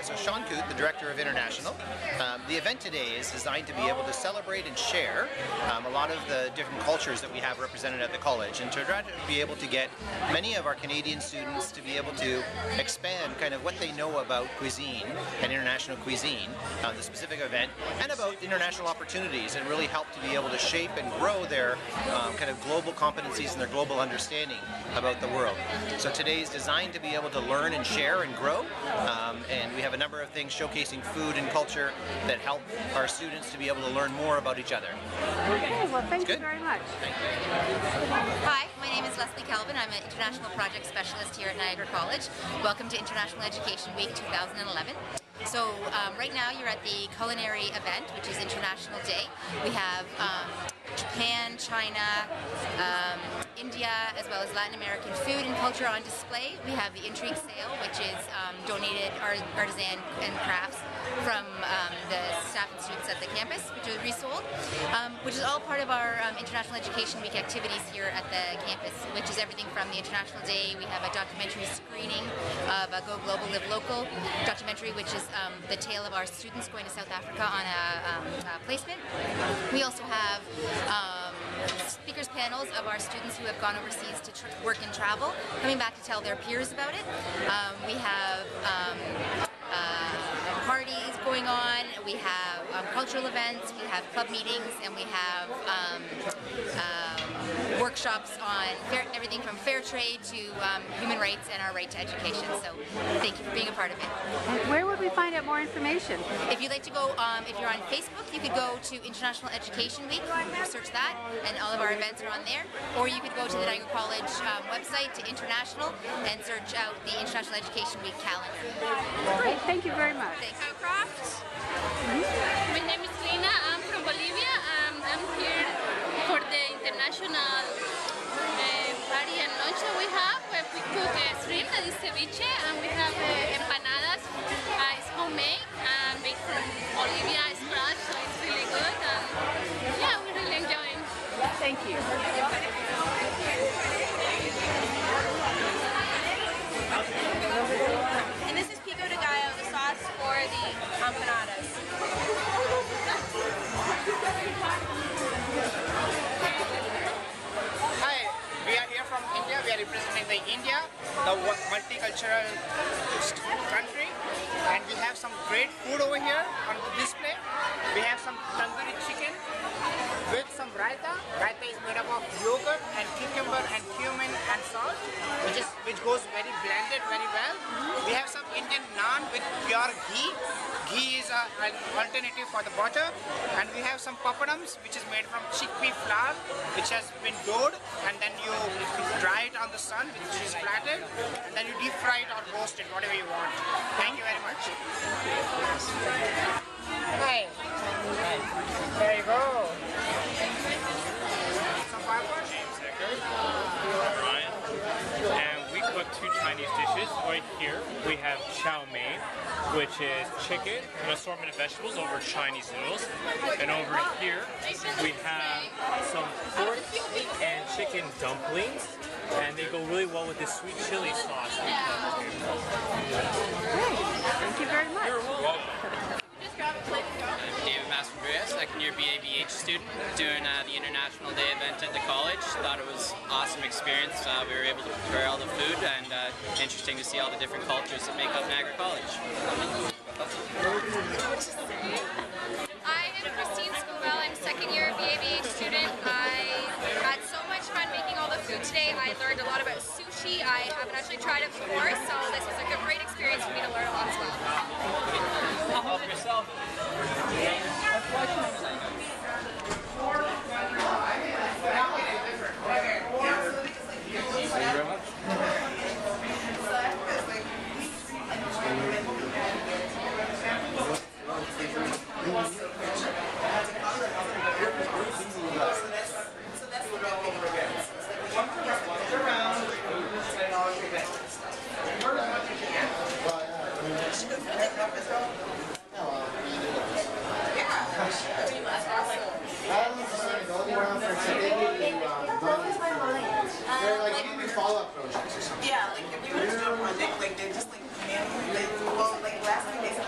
So Sean Coote, the Director of International. The event today is designed to be able to celebrate and share a lot of the different cultures that we have represented at the college, and to try to be able to get many of our Canadian students to be able to expand kind of what they know about cuisine and international cuisine, the specific event, and about international opportunities, and really help to be able to shape and grow their kind of global competencies and their global understanding about the world. So today is designed to be able to learn and share and grow, and we have a number of things showcasing food and culture that help our students to be able to learn more about each other. Okay, well thank you very much. Thank you. Hi, my name is Leslie Calvin. I'm an International Project Specialist here at Niagara College. Welcome to International Education Week 2011. So right now you're at the culinary event, which is International Day. We have Japan, China, India, as well as Latin American food and culture on display. We have the Intrigue Sale, which is donated artisan and crafts from the staff and students at the campus, which are resold, which is all part of our International Education Week activities here at the campus, which is everything from the International Day. We have a documentary screening of a Go Global, Live Local documentary, which is the tale of our students going to South Africa on a placement. We also have speakers panels of our students who have gone overseas to work and travel, coming back to tell their peers about it. We have parties going on, we have cultural events, we have club meetings, and we have workshops on everything from fair trade to human rights and our right to education. So thank you for being a part of it. And where would we find out more information? If you'd like to go, if you're on Facebook, you could go to International Education Week, search that, and all of our events are on there. Or you could go to the Niagara College website to International and search out the International Education Week calendar. Great, thank you very much. Thanks. Craft. My name is Lina. I'm from Bolivia. I'm here for the international party and lunch that we have, where we cook shrimp, that is ceviche, and we have empanadas. It's homemade and made from Bolivia, scratch, so it's really good. And yeah, we're really enjoying. Thank you. And this is pico de gallo, the sauce for the empanadas. Hi, we are here from India. We are representing the India, the multicultural country, and we have some great food over here on the display. We have some tandoori chicken with some raita. Raita is made up of yogurt and cucumber and cumin and salt, which goes very blended very well. We have some Indian naan with pure ghee. Ghee is an alternative for the butter, and we have some papadums, which is made from chickpea flour, which has been doughed, and then you dry it on the sun, which is flattened, and then you deep fry it or roast it, whatever you want. Thank you very much. Hi. There you go. Some popcorn. Ryan. And we cook two Chinese dishes. Right here we have chow mein, which is chicken, an assortment of vegetables over Chinese noodles. And over here we have some pork and chicken dumplings, and they go really well with this sweet chili sauce. Great. Thank you very much. You're welcome. I'm David Masvidal, second year BABH student, doing the International Day event at the college. Thought it was an awesome experience. We were able to prepare all the food, and interesting to see all the different cultures that make up Niagara College. I am Christine Scovell. I'm second year BABH student. I had so much fun making all the food today. I learned a lot about sushi. I haven't actually tried it before, so this was a great experience for me to learn a lot as well. Help yourself. follow-up projects or something. Yeah, like if we were to do a project, like they just like, well, like last week they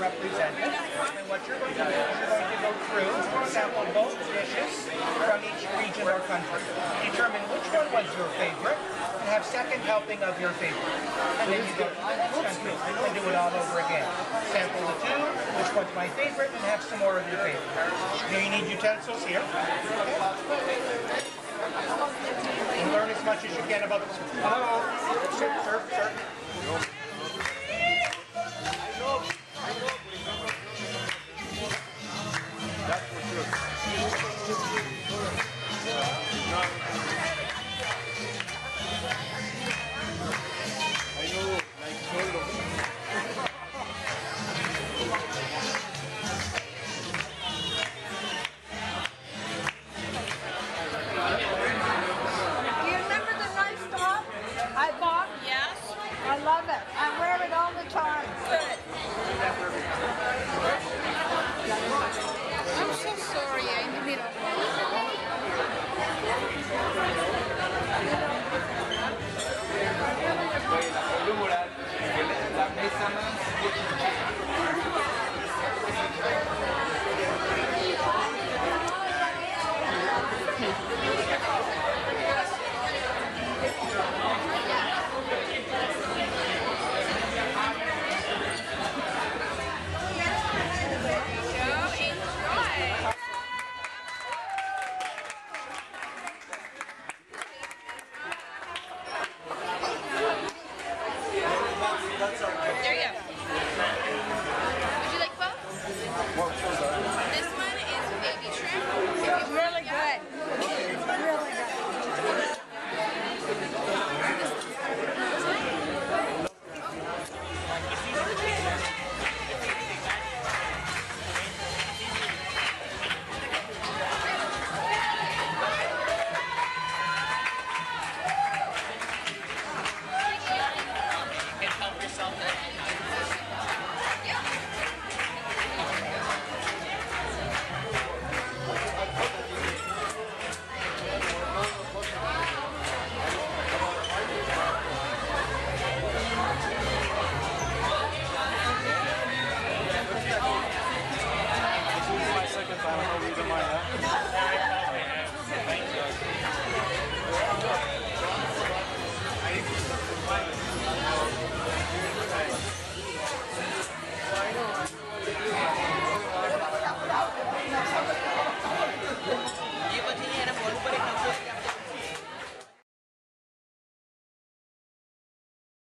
represented. And what you're going to do is you're going to go through, sample both dishes from each region or country. Determine which one was your favorite, and have second helping of your favorite. And then you go to the next country and do it all over again. Sample the two, which one's my favorite, and have some more of your favorite. Now you need utensils here. And learn as much as you can about the... Hello? Sir.